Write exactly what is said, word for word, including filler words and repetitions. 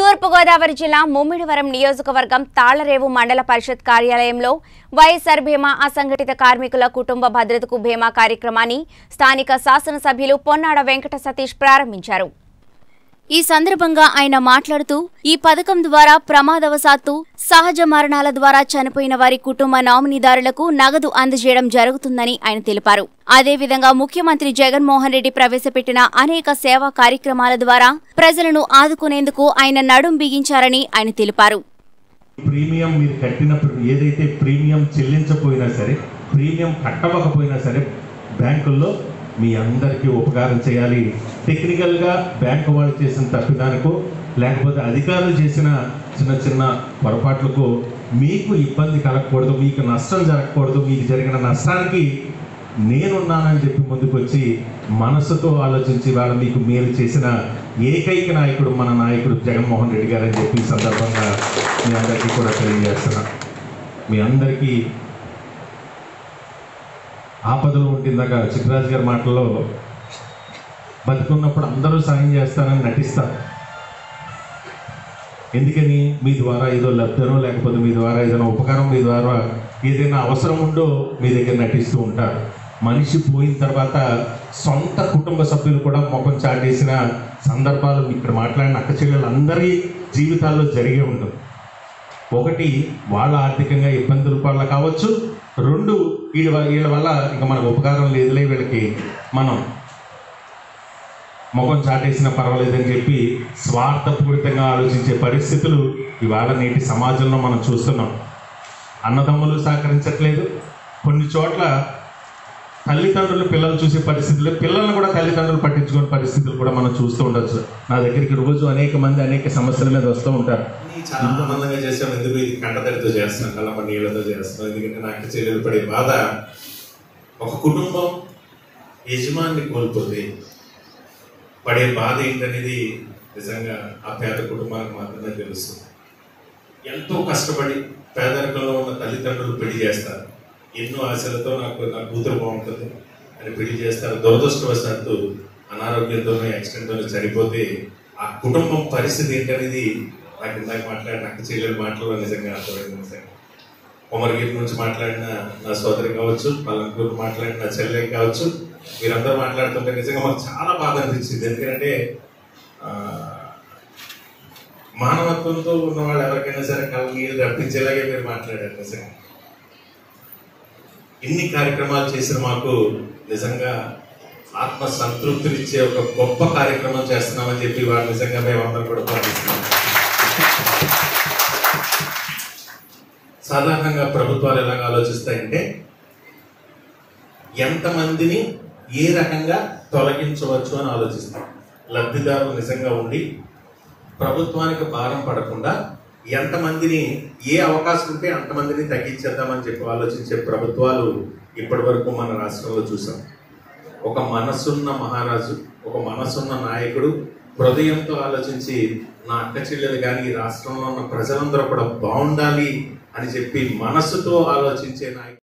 తూర్పు గోదావరి జిల్లా ముమ్మిడివరం నియోజకవర్గం తాళ్లరేవు మండల పరిషత్ కార్యాలయంలో వైఎస్ఆర్ బీమా అసంఘటిత కార్మికుల కుటుంబ భద్రతకు బీమా కార్యక్రమాన్ని స్థానిక శాసనసభ్యులు పొన్నాడ వెంకట సతీష్ ప్రారంభించారు. ఈ సందర్భంగా ఆయన మాట్లాడుతూ ఈ పథకం ద్వారా ప్రమాదవశాత్తు సహజ మరణాల ద్వారా చనిపోయిన వారి కుటుంబ నామినీదారులకు నగదు అందజేయడం జరుగుతుందని ఆయన తెలిపారు. అదేవిధంగా ముఖ్యమంత్రి జగన్మోహన్ రెడ్డి ప్రవేశపెట్టిన అనేక సేవా కార్యక్రమాల ద్వారా ప్రజలను ఆదుకునేందుకు ఆయన నడుం బిగించారని ఆయన తెలిపారు. ప్రీమియం మీరు కట్టినప్పుడు ఏదైతే ప్రీమియం చెల్లించకపోయినా సరే, ప్రీమియం కట్టవకపోయినా సరే బ్యాంకుల్లో మీ అందరికీ ఉపకారం చేయాలి. టెక్నికల్గా బ్యాంకు వాళ్ళు చేసిన తప్పిదానికో లేకపోతే అధికారులు చేసిన చిన్న చిన్న పొరపాట్లకు మీకు ఇబ్బంది కలగకూడదు, మీకు నష్టం జరగకూడదు. మీకు జరిగిన నష్టానికి నేనున్నానని చెప్పి ముందుకు వచ్చి మనసుతో ఆలోచించి వాళ్ళ మీకు మేలు చేసిన ఏకైక నాయకుడు మన నాయకుడు జగన్మోహన్ రెడ్డి గారు అని చెప్పి సందర్భంగా మీ అందరికీ కూడా తెలియజేస్తున్నా. మీ అందరికీ ఆపదలు ఉంటుందాక చిట్రాజు గారి మాటల్లో బతుకున్నప్పుడు అందరూ సాయం చేస్తారని నటిస్తారు. ఎందుకని మీ ద్వారా ఏదో లబ్ధనో లేకపోతే మీ ద్వారా ఏదైనా ఉపకారం, మీ ద్వారా ఏదైనా అవసరం ఉందో మీ దగ్గర నటిస్తూ ఉంటారు. మనిషి పోయిన తర్వాత సొంత కుటుంబ సభ్యులు కూడా ముఖం చాటేసిన సందర్భాలు ఇక్కడ మాట్లాడిన అక్క చెల్లెలందరి జీవితాల్లో జరిగే ఉంటుంది. ఒకటి వాళ్ళ ఆర్థికంగా ఇబ్బందుల వల్ల కావచ్చు, రెండు వీళ్ళ వీళ్ళ వల్ల ఇంకా మనకు ఉపకారం లేదులే వీళ్ళకి మనం ముఖం చాటేసినా పర్వాలేదని చెప్పి స్వార్థపూరితంగా ఆలోచించే పరిస్థితులు ఇవాళ నేటి సమాజంలో మనం చూస్తున్నాం. అన్నదమ్ములు సహకరించట్లేదు. కొన్ని చోట్ల తల్లిదండ్రులు పిల్లలు చూసే పరిస్థితులు, పిల్లలను కూడా తల్లిదండ్రులు పట్టించుకునే పరిస్థితులు కూడా మనం చూస్తూ ఉండొచ్చు. నా దగ్గరికి రోజు అనేక మంది అనేక సమస్యల మీద వస్తూ ఉంటారు. చాలా ఆనందంగా చేసాం. ఎందుకు ఇది కంటతడితో చేస్తున్నాం, కళ్ళ నీళ్ళతో చేస్తున్నాం. ఎందుకంటే నాకు చెల్లెలు పడే బాధ, ఒక కుటుంబం యజమాన్ని కోల్పోతే పడే బాధ ఏంటనేది నిజంగా ఆ పేద కుటుంబానికి మాత్రమే తెలుస్తుంది. ఎంతో కష్టపడి పేదరికంలో ఉన్న తల్లిదండ్రులు పెళ్లి చేస్తారు. ఎన్నో ఆశలతో నాకు నా కూతురు బాగుంటుంది అని పెళ్లి చేస్తారు. దురదృష్టవశాత్తు అనారోగ్యంతోనో యాక్సిడెంట్తోనో చనిపోతే ఆ కుటుంబం పరిస్థితి ఏంటనేది నాకు ఇందాక మాట్లాడిన నాకు చెల్లెలు మాటల్లో నిజంగా అర్థమైంది. నిజంగా కొమరగిరి నుంచి మాట్లాడిన నా సోదరి కావచ్చు, పలంకూరు మాట్లాడిన నా చెల్లె కావచ్చు, మీరందరూ మాట్లాడుతుంటే నిజంగా మాకు చాలా బాధ అనిపించింది. ఎందుకంటే మానవత్వంతో ఉన్న వాళ్ళు ఎవరికైనా సరే కళ్ళు నీళ్ళు రప్పించేలాగే మీరు మాట్లాడారు. నిజంగా ఇన్ని కార్యక్రమాలు చేసిన మాకు నిజంగా ఆత్మ సంతృప్తినిచ్చే ఒక గొప్ప కార్యక్రమం చేస్తున్నామని చెప్పి వాళ్ళు నిజంగా మేమందరం కూడా భావిస్తున్నాం. సాధారణంగా ప్రభుత్వాలు ఎలాగ ఆలోచిస్తాయంటే ఎంతమందిని ఏ రకంగా తొలగించవచ్చు అని ఆలోచిస్తాం. లబ్ధిదారులు నిజంగా ఉండి ప్రభుత్వానికి భారం పడకుండా ఎంతమందిని ఏ అవకాశం ఉంటే అంతమందిని తగ్గించేద్దామని చెప్పి ఆలోచించే ప్రభుత్వాలు ఇప్పటి వరకు మన రాష్ట్రంలో చూసాం. ఒక మనసున్న మహారాజు, ఒక మనసున్న నాయకుడు హృదయంతో ఆలోచించి నా అక్క చెల్లెలు కానీ ఈ రాష్ట్రంలో ఉన్న ప్రజలందరూ కూడా బాగుండాలి అని చెప్పి మనసుతో ఆలోచించే నాయకుడు